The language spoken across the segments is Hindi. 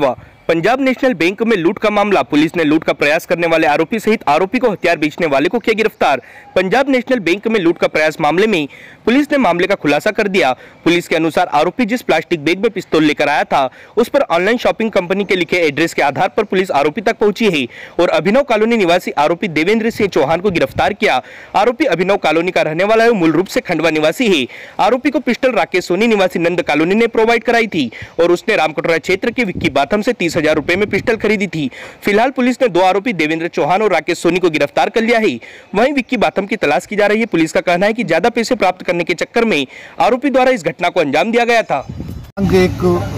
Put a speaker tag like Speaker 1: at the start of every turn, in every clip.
Speaker 1: खंडवा। पंजाब नेशनल बैंक में लूट का मामला। पुलिस ने लूट का प्रयास करने वाले आरोपी सहित आरोपी को हथियार बेचने वाले को किया गिरफ्तार। पंजाब नेशनल बैंक में लूट का प्रयास मामले में पुलिस ने मामले का खुलासा कर दिया। पुलिस के अनुसार आरोपी जिस प्लास्टिक बैग में पिस्तौल लेकर आया था उस पर ऑनलाइन शॉपिंग कंपनी के लिखे एड्रेस के आधार पर पुलिस आरोपी तक पहुंची है और अभिनव कॉलोनी निवासी आरोपी देवेंद्र सिंह चौहान को गिरफ्तार किया। आरोपी अभिनव कॉलोनी का रहने वाला है, मूल रूप से खंडवा निवासी है। आरोपी को पिस्टल राकेश सोनी निवासी नंद कॉलोनी ने प्रोवाइड कराई थी और उसने रामकटोरा क्षेत्र के विक्की बाथम से 30,000 रुपए में पिस्टल खरीदी थी। फिलहाल पुलिस ने 2 आरोपी देवेंद्र चौहान और राकेश सोनी को गिरफ्तार कर लिया है। वहीं विक्की बाथम की तलाश की जा रही है। पुलिस का कहना है कि ज्यादा पैसे प्राप्त करने के चक्कर में आरोपी द्वारा इस घटना को अंजाम दिया गया था।
Speaker 2: एक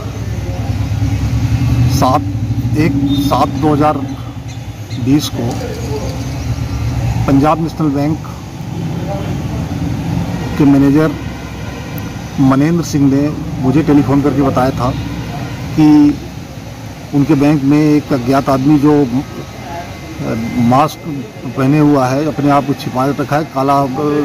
Speaker 2: 7/2020 को पंजाब नेशनल बैंक के मैनेजर मनेंद्र सिंह ने मुझे टेलीफोन करके बताया था कि उनके बैंक में एक अज्ञात आदमी जो मास्क पहने हुआ है, अपने आप को छिपा रखा है, काला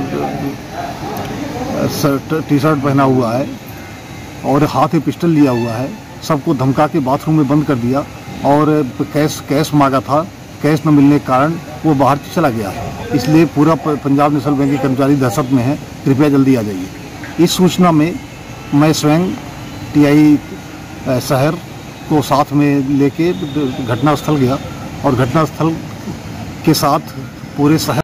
Speaker 2: टी शर्ट पहना हुआ है और हाथ में पिस्टल लिया हुआ है, सबको धमका के बाथरूम में बंद कर दिया और कैश मांगा था। कैश न मिलने के कारण वो बाहर चला गया। इसलिए पूरा पंजाब नेशनल बैंक के कर्मचारी दहशत में है। कृपया जल्दी आ जाइए। इस सूचना में मैं स्वयं TI शहर को साथ में लेके घटनास्थल गया और घटनास्थल के साथ पूरे शहर